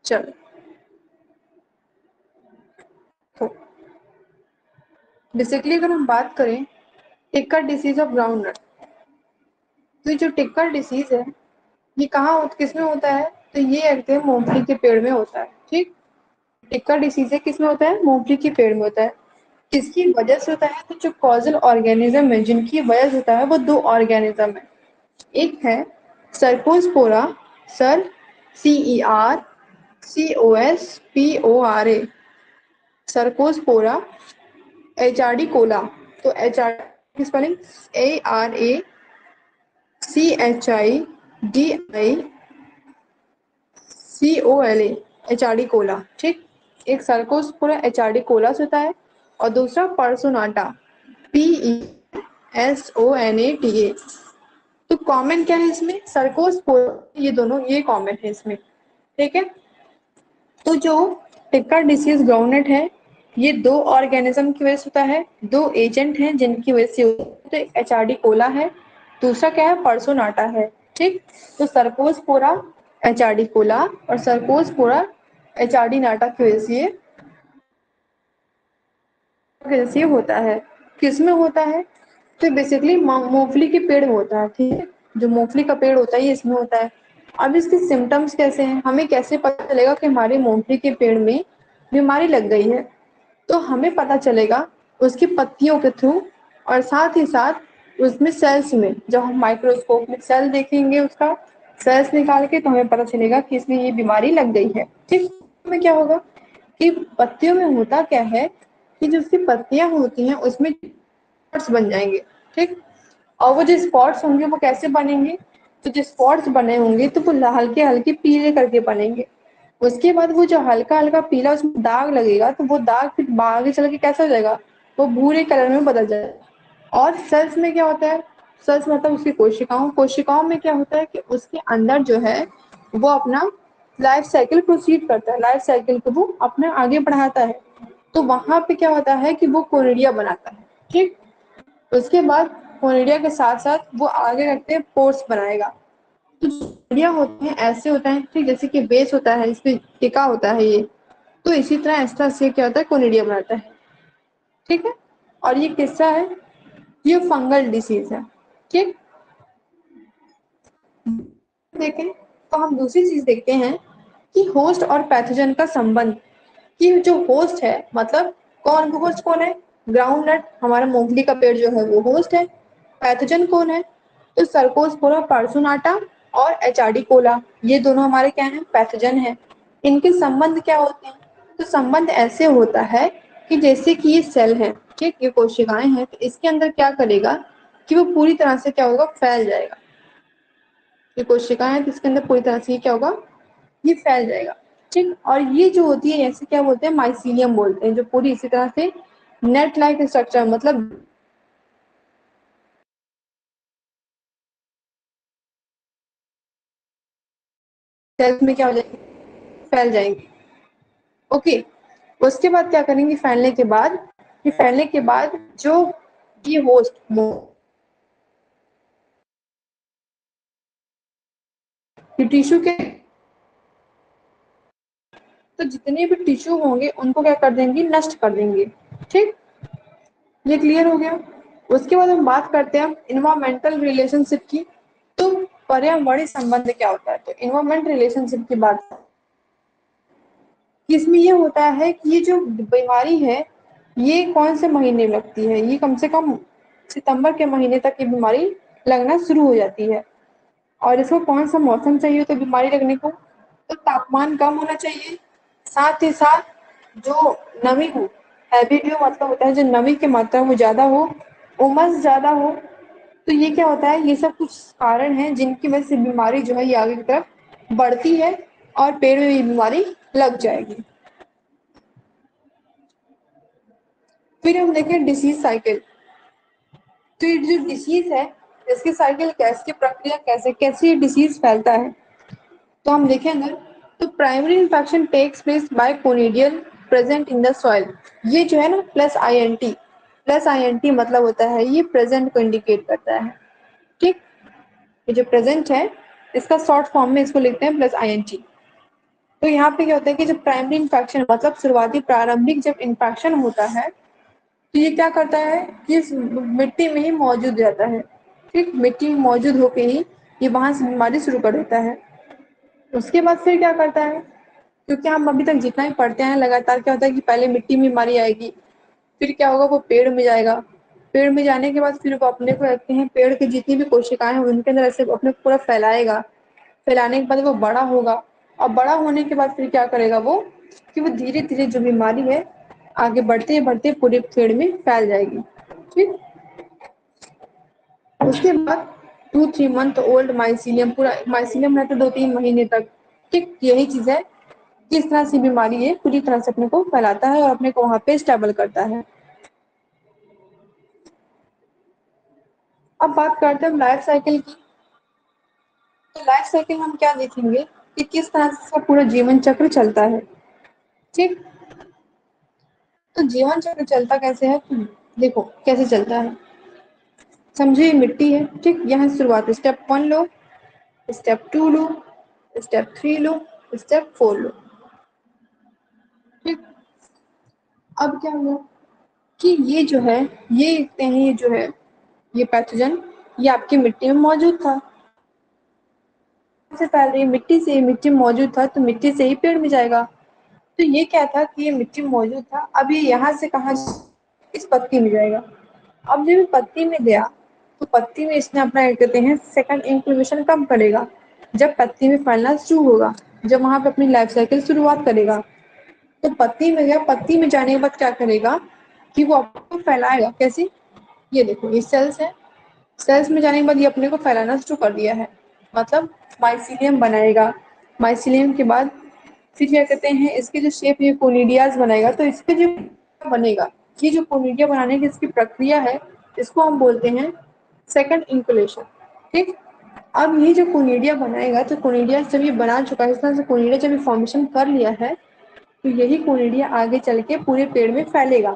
चलो, तो बेसिकली अगर हम बात करें tikka disease of groundnut, तो ये जो टिक्का डिसीज है ये कहाँ किसमें होता है, तो ये कहते हैं मूंगफली के पेड़ में होता है। ठीक, टिक्का डिसीज है किसमें होता है, मूंगफली के पेड़ में होता है। किसकी वजह से होता है, तो जो कॉजल ऑर्गेनिज्म है जिनकी वजह से होता है वो दो ऑर्गेनिज्म है। एक है Cercospora, sir CERCOSPORA, Cercospora, arachidicola, तो एचार की स्पेलिंग ARACHIDICOLA, एचार्डिकोला। ठीक, एक सर्कोस्पोरा एचार्डिकोला से होता है और दूसरा पर्सोनाटा, PESONATA। तो कॉमन क्या है इसमें, सर्कोस्पोरा, ये दोनों ये कॉमन है इसमें। ठीक है, तो जो टिक्का डिसीज ग्राउंडनट है ये दो ऑर्गेनिज्म की वजह से होता है, दो एजेंट हैं जिनकी वजह से होता है। तो एक एचआरडी कोला है, दूसरा क्या है, पर्सोनाटा है। ठीक, तो सर्कोस्पोरा एचआरडी कोला और सर्कोस्पोरा एचआरडी नाटा की वजह से होता है। किसमें होता है, तो बेसिकली मूंगफली के पेड़ में होता है। ठीक है, जो मूंगफली का पेड़ होता है ये इसमें होता है। अब इसके सिम्टम्स कैसे हैं, हमें कैसे पता चलेगा कि हमारे मूंगफली के पेड़ में बीमारी लग गई है, तो हमें पता चलेगा उसकी पत्तियों के थ्रू और साथ ही साथ उसमें सेल्स में, जब हम माइक्रोस्कोप में सेल देखेंगे उसका सेल्स निकाल के, तो हमें पता चलेगा कि इसमें ये बीमारी लग गई है। ठीक, में क्या होगा कि पत्तियों में होता क्या है कि जो उसकी पत्तियां होती हैं उसमें स्पॉट्स बन जाएंगे। ठीक, और वो जो स्पॉट्स होंगे वो कैसे बनेंगे, तो जो स्पॉट्स बने होंगे तो वो हल्के हल्के पीले करके बनेंगे। उसके बाद वो जो हल्का हल्का पीला उसमें दाग लगेगा, तो वो दाग फिर आगे चल के कैसा हो जाएगा, वो भूरे कलर में बदल जाएगा। और सेल्स में क्या होता है, सेल्स मतलब उसकी कोशिकाओं में क्या होता है कि उसके अंदर जो है वो अपना लाइफ साइकिल प्रोसीड करता है, लाइफ साइकिल को वो अपना आगे बढ़ाता है। तो वहां पे क्या होता है कि वो कोनिडिया बनाता है। ठीक, उसके बाद कोनिडिया के साथ साथ वो आगे करते हैं पोर्स बनाएगा। तो कोनिडिया होते हैं ऐसे होता है, ठीक, जैसे कि बेस होता है इस पे टिका होता है ये, तो इसी तरह इस तरह से क्या होता है कोनिडिया बनाता है। ठीक है, और ये किस्सा है, ये फंगल डिसीज है। ठीक, देखें तो हम दूसरी चीज देखते हैं कि होस्ट और पैथोजन का संबंध, कि जो होस्ट है मतलब कौन, होस्ट कौन है, ग्राउंड नट हमारा मूंगफली का पेड़ जो है वो होस्ट है। पैथोजन कौन है, तो सर्कोस्पोरा पर्सोनाटा और एचआरडी कोला, ये दोनों हमारे क्या हैं, पैथोजन है। इनके संबंध क्या होते हैं, तो संबंध ऐसे होता है कि जैसे कि ये सेल है, ठीक, ये कोशिकाएं हैं, तो इसके अंदर क्या करेगा कि वो पूरी तरह से क्या होगा, फैल जाएगा। ये कोशिकाएं हैं तो इसके अंदर पूरी तरह से ये क्या होगा, ये फैल जाएगा। ठीक, और ये जो होती है ऐसे क्या बोलते हैं, माइसीलियम बोलते हैं, जो पूरी इसी तरह से नेट लाइक स्ट्रक्चर, मतलब सेल्स में क्या हो जाएगी, फैल जाएंगे। ओके, उसके बाद क्या करेंगे, फैलने के बाद, ये फैलने के बाद जो ये होस्ट, ये टिश्यू के, तो जितने भी टिश्यू होंगे उनको क्या कर देंगे, नष्ट कर देंगे। ठीक, ये क्लियर हो गया। उसके बाद हम बात करते हैं इन्वायरमेंटल रिलेशनशिप की। तो पर्यावरणीय संबंध क्या होता है, तो इन्वायरमेंट रिलेशनशिप की बात, इसमें ये होता है कि ये जो बीमारी है ये कौन से महीने में लगती है, ये कम से कम सितंबर के महीने तक ये बीमारी लगना शुरू हो जाती है। और इसको कौन सा मौसम चाहिए तो बीमारी लगने को, तो तापमान कम होना चाहिए, साथ ही साथ जो नमी हो, हैवी ड्यू मतलब होता है जो नमी की मात्रा वो ज्यादा हो, उमस ज्यादा हो। तो ये क्या होता है, ये सब कुछ कारण है जिनकी वजह से बीमारी जो है ये आगे की तरफ बढ़ती है और पेड़ में भी बीमारी लग जाएगी। फिर हम देखें डिसीज साइकिल, तो ये जो डिसीज है इसकी साइकिल कैसे, प्रक्रिया कैसे कैसे ये डिसीज फैलता है, तो हम देखें अगर, तो primary infection takes place by conidial present in the soil. ये जो है ना प्लस आई एन टी मतलब होता है ये प्रेजेंट को इंडिकेट करता है। ठीक, ये जो प्रेजेंट है इसका शॉर्ट फॉर्म में इसको लिखते हैं प्लस आई एन टी। तो यहाँ पे क्या होता है कि जब प्राइमरी इन्फेक्शन मतलब शुरुआती प्रारंभिक जब इन्फेक्शन होता है तो ये क्या करता है कि इस मिट्टी में ही मौजूद रहता है। ठीक, मिट्टी में मौजूद होके ही ये वहां से बीमारी शुरू कर देता है। उसके बाद फिर क्या करता है, क्योंकि हम अभी तक जितना भी पढ़ते हैं लगातार क्या होता है कि पहले मिट्टी में बीमारी आएगी, फिर क्या होगा वो पेड़ में जाएगा, पेड़ में जाने के बाद फिर वो अपने को रखते हैं पेड़ की जितनी भी कोशिकाएं हैं उनके अंदर ऐसे अपने पूरा फैलाएगा, फैलाने के बाद वो बड़ा होगा और बड़ा होने के बाद फिर क्या करेगा वो कि वो धीरे धीरे जो बीमारी है आगे बढ़ते बढ़ते पूरे पेड़ में फैल जाएगी। ठीक, उसके बाद 2-3 मंथ ओल्ड माइसीलियम, पूरा माइसीलियम रहता है 2-3 महीने तक। ठीक, यही चीज है किस तरह से बीमारी है पूरी तरह से अपने को फैलाता है और अपने को वहां पे स्टेबल करता है। अब बात करते हैं लाइफ साइकिल की। तो लाइफ साइकिल हम क्या देखेंगे कि किस तरह से इसका पूरा जीवन चक्र चलता है। ठीक, तो जीवन चक्र चलता कैसे है, तो देखो कैसे चलता है। समझो ये मिट्टी है, ठीक, यहाँ शुरुआत स्टेप 1 लो, स्टेप 2 लो, स्टेप 3 लो, स्टेप 4 लो। ठीक, अब क्या हुआ कि ये जो है ये देखते हैं ये जो है ये पैथोजन ये आपकी मिट्टी में मौजूद था। सबसे पहले मिट्टी से मिट्टी में मौजूद था तो मिट्टी से ही पेड़ में जाएगा। तो ये क्या था कि ये मिट्टी में मौजूद था, अब ये यहाँ से कहाँ इस पत्ती में जाएगा। अब जब ये पत्ती में गया तो पत्ती में इसने अपना क्या कहते हैं सेकंड इंक्यूबेशन कब करेगा, जब पत्ती में फैलना शुरू होगा, जब वहां पे अपनी लाइफ साइकिल शुरुआत करेगा। तो पत्ती में गया, पत्ती में जाने के बाद क्या करेगा कि वो आपको फैलाएगा कैसे, ये देखो ये सेल्स है, सेल्स में जाने के बाद ये अपने को फैलाना शुरू कर दिया है, मतलब माइसीलियम बनाएगा। माइसीलियम के बाद फिर क्या कहते हैं इसके जो शेप ये कोनिडियाज बनाएगा, तो इसके जो बनेगा ये जो कोनिडिया बनाने की इसकी प्रक्रिया है इसको हम बोलते हैं सेकंड इंकुलेशन। ठीक, अब ये जो कोनिडिया बनाएगा तो कोनिडिया जब ये बना चुका है इस तरह से कोनिडिया जब ये फॉर्मेशन कर लिया है तो यही कोनिडिया आगे चल के पूरे पेड़ में फैलेगा।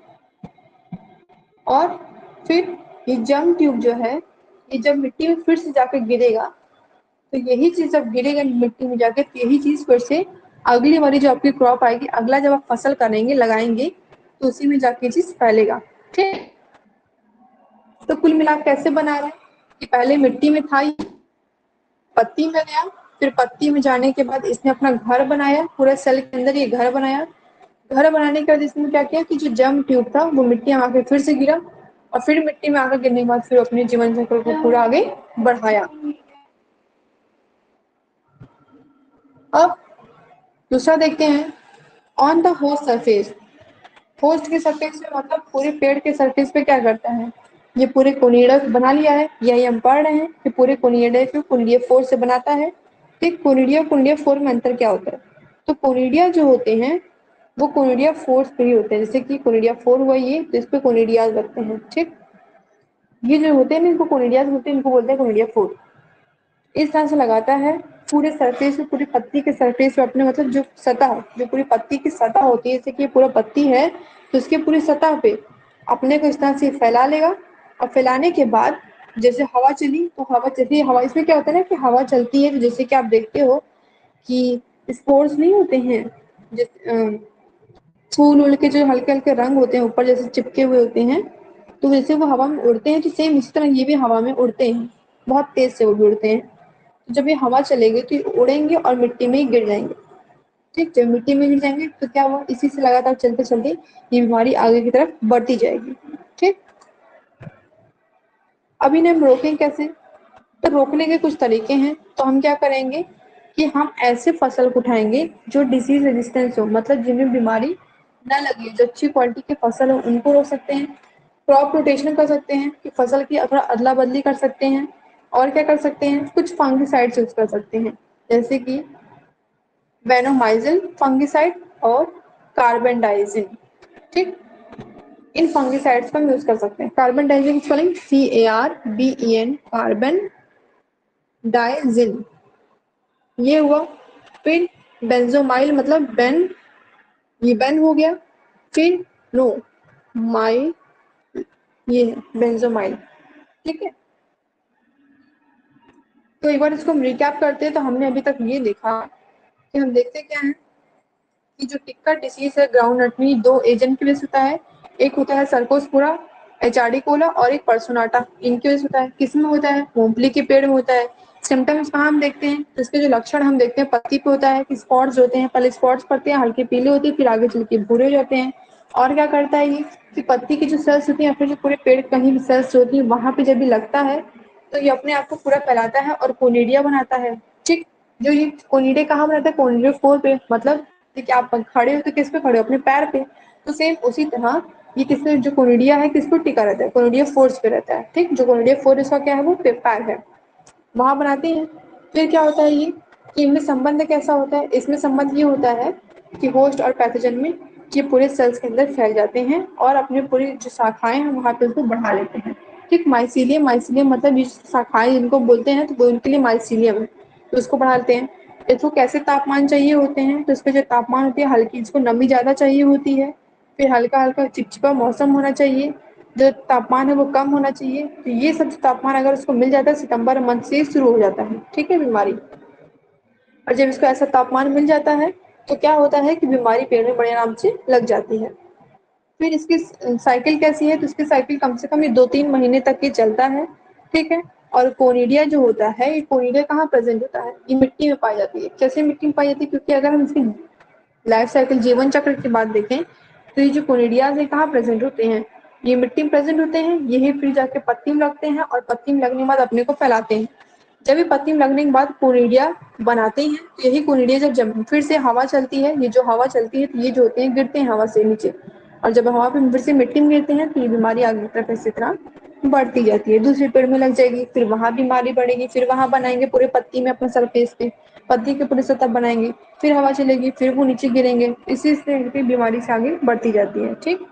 और फिर ये जर्म ट्यूब जो है ये जब मिट्टी में फिर से जाकर गिरेगा तो यही चीज जब गिरेगा मिट्टी में जाके तो यही चीज फिर से अगली वाली जो आपकी क्रॉप आएगी, अगला जब आप फसल करेंगे लगाएंगे तो उसी में जाके चीज फैलेगा। ठीक, तो कुल मिला कैसे बना रहे हैं कि पहले मिट्टी में था, पत्ती में गया, फिर पत्ती में जाने के बाद इसने अपना घर बनाया, पूरे सेल के अंदर ये घर बनाया। घर बनाने के बाद इसने क्या किया कि जो जर्म ट्यूब था वो मिट्टी में आके फिर से गिरा और फिर मिट्टी में आकर गिरने के बाद फिर अपने जीवन चक्र को पूरा आगे बढ़ाया। अब दूसरा देखते हैं on the host surface. Host के सरफेस पे मतलब पूरे पेड़ के सरफेस पे क्या करता है, ये पूरे कोनिडा बना लिया है, यही हम पढ़ रहे हैं कि पूरे कोनिडा को कुंडलीय फोर से बनाता है। ठीक, कोनिडिया कुंडलीय फोर में अंतर क्या होता है, तो कोनिडिया जो होते हैं वो कोनिडिया फोर्स पे ही होते हैं, जैसे कि कोनिडिया फोर हुआ ये तो इस पे कोनिडियाज लगते हैं। ठीक, ये जो होते हैं इनको कोनिडियाज होते हैं, इनको बोलते हैं कोनिडिया फोर। इस तरह से लगाता है पूरे सरफेस पे, पूरी पत्ती के सरफेस पे अपने मतलब जो सतह जो पूरी पत्ती की सतह होती है, जैसे कि पूरा पत्ती है तो उसके पूरी सतह पे अपने को इस तरह से फैला लेगा। और फैलाने के बाद जैसे हवा चली तो हवा चलती है, हवा इसमें क्या होता है ना कि हवा चलती है तो जैसे कि आप देखते हो कि स्पोर्स नहीं होते हैं जैसे फूल उड़ के जो हल्के हल्के रंग होते हैं ऊपर जैसे चिपके हुए होते हैं, तो जैसे वो हवा में उड़ते हैं तो सेम इसी तरह ये भी हवा में उड़ते हैं, बहुत तेज से वो भी उड़ते हैं। तो जब ये हवा चलेगी तो ये उड़ेंगे और मिट्टी में ही गिर जाएंगे। ठीक, जब मिट्टी में गिर जाएंगे तो क्या हुआ इसी से लगातार चलते चलते ये बीमारी आगे की तरफ बढ़ती जाएगी। ठीक, अब इन्हें हम रोकें कैसे, तो रोकने के कुछ तरीके हैं। तो हम क्या करेंगे कि हम ऐसे फसल को उठाएंगे जो डिसीज रेजिस्टेंस हो, मतलब जिनमें बीमारी न लगे, जो अच्छी क्वालिटी के फसल हो उनको रोक सकते हैं। क्रॉप रोटेशन कर सकते हैं कि फसल की थोड़ा अदला बदली कर सकते हैं। और क्या कर सकते हैं, कुछ फंगिसाइड्स यूज कर सकते हैं जैसे कि वेनोमाइजिल फंगिसाइड और कार्बेंडाइजिन। ठीक, इन फंगिसाइड्स का हम यूज कर सकते हैं। कार्बेंडाइजिन की स्पेलिंग CARBEN, कार्बन डाइजिन, ये हुआ। फिर बेंजोमाइल मतलब बेन, ये बेन हो गया। फिर नो माई, ये है बेंजोमाइल। ठीक है, तो एक बार इसको हम रिकैप करते हैं। तो हमने अभी तक ये देखा कि हम देखते क्या है कि जो टिक्का डिसीज है ग्राउंड नट में 2 एजेंट की वजह से होता है। एक होता है सर्कोस्पुरा, एचाडी कोला और एक पर्सोनाटा, इनकी वजह से होता है। किसमें होता है? मूंगफली के पेड़ में होता है। सिम्टम्स कहाँ हम देखते हैं? तो इसके जो लक्षण हम देखते हैं पत्ती पे होता है कि स्पॉट्स होते हैं, पहले स्पॉट्स पड़ते हैं, हल्के पीले होते हैं, फिर आगे चल के भूरे हो जाते हैं। और क्या करता है ये कि पत्ती की जो सेल्स होती है या फिर जो पूरे पेड़ कहीं भी सेल्स होती है वहां पे जब भी लगता है तो ये अपने आप को पूरा फैलाता है और कोनिडिया बनाता है। ठीक, जो ये कोनिडिया कहाँ बनाता है? कोनिडिया फोर पे, मतलब कि आप खड़े हो तो किस पे खड़े हो? अपने पैर पे। तो सेम उसी तरह ये किसमें जो कोनिडिया है किस पे टिका रहता है? कोनिडिया फोर्स पे रहता है। ठीक, जो कोनिडिया फोर इसका क्या है? वो पैर है, वहां बनाते हैं। फिर क्या होता है ये कि इनमें संबंध कैसा होता है? इसमें संबंध ये होता है कि होस्ट और पैथोजन में ये पूरे सेल्स के अंदर फैल जाते हैं और अपने पूरी जो शाखाएं हैं वहां पे उसको बढ़ा लेते हैं। ठीक, माइसीलियम, माइसीलियम मतलब ये शाखाएं जिनको बोलते हैं तो वो उनके लिए माइसीलियम है, तो उसको बढ़ाते हैं। इसको कैसे तापमान चाहिए होते हैं? तो इसका जो तापमान होती है हल्की, इसको नमी ज्यादा चाहिए होती है, फिर हल्का हल्का चिपचिपा मौसम होना चाहिए, जो तापमान है वो कम होना चाहिए। तो ये सब तापमान अगर उसको मिल जाता है सितंबर मंथ से शुरू हो जाता है, ठीक है, बीमारी। और जब इसको ऐसा तापमान मिल जाता है तो क्या होता है कि बीमारी पेड़ में बड़े आराम से लग जाती है। फिर इसकी साइकिल कैसी है? तो इसकी साइकिल कम से कम ये 2-3 महीने तक ये चलता है। ठीक है, और कोनिडिया जो होता है, ये कोनिडिया कहाँ प्रेजेंट होता है? ये मिट्टी में पाई जाती है। कैसे मिट्टी में पाई जाती है? क्योंकि अगर हम इसकी लाइफ साइकिल जीवन चक्र की बात देखें तो ये जो कोनिडियाज है कहाँ प्रेजेंट होते हैं? ये मिट्टी में प्रेजेंट होते हैं, यही फिर जाके पत्ती में लगते हैं और पत्ती में लगने के बाद अपने को फैलाते हैं। जब ये पत्ती में लगने के बाद कोनिडिया बनाते हैं, यही कोनिडिया जब फिर से हवा चलती है, ये जो हवा चलती है तो ये जो होते हैं गिरते हैं हवा से नीचे, और जब हवा पे फिर से मिट्टी में गिरते हैं तो ये बीमारी आगे तरफ इसी तरह बढ़ती जाती है। दूसरे पेड़ में लग जाएगी, फिर वहां बीमारी बढ़ेगी, फिर वहां बनाएंगे पूरे पत्ती में अपने सरफेस पे, पत्ती के पूरे सतह बनाएंगे, फिर हवा चलेगी, फिर वो नीचे गिरेंगे, इसी से बीमारी से आगे बढ़ती जाती है। ठीक,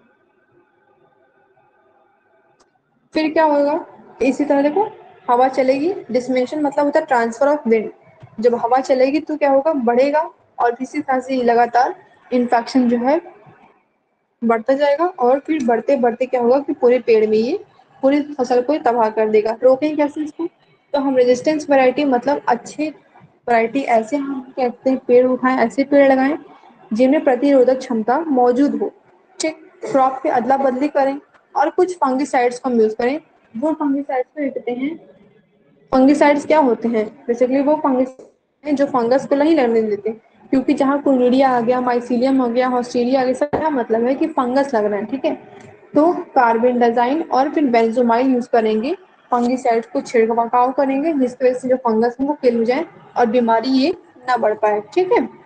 फिर क्या होगा? इसी तरह देखो, हवा चलेगी, डिसमिनेशन मतलब होता है ट्रांसफर ऑफ विंड। जब हवा चलेगी तो क्या होगा? बढ़ेगा, और इसी तरह से लगातार इन्फेक्शन जो है बढ़ता जाएगा, और फिर बढ़ते बढ़ते क्या होगा कि पूरे पेड़ में ये पूरी फसल को तबाह कर देगा। रोकें कैसे इसको? तो हम रेजिस्टेंस वैरायटी मतलब अच्छे वैरायटी ऐसे हम कहते हैं पेड़ उठाएं, ऐसे पेड़ लगाएं जिनमें प्रतिरोधक क्षमता मौजूद हो। ठीक, क्रॉप की अदला बदली करें और कुछ फंगिसाइड्स का यूज करें। वो फंगिसाइड्स को कहते हैं, फंगिसाइड्स क्या होते हैं? बेसिकली वो फंगिस हैं जो फंगस को नहीं लगने देते, क्योंकि जहाँ कुनिडिया आ गया, माइसीलियम हो गया, हॉस्टेरिया आ गया, इसका मतलब है कि फंगस लग रहा है। ठीक है, तो कार्बेंडाजाइन और फिर बेंजोमाइल यूज करेंगे, फंगिसाइड्स को छिड़काव करेंगे जिसकी वजह से जो फंगस है वो किल हो जाए और बीमारी ये ना बढ़ पाए। ठीक है,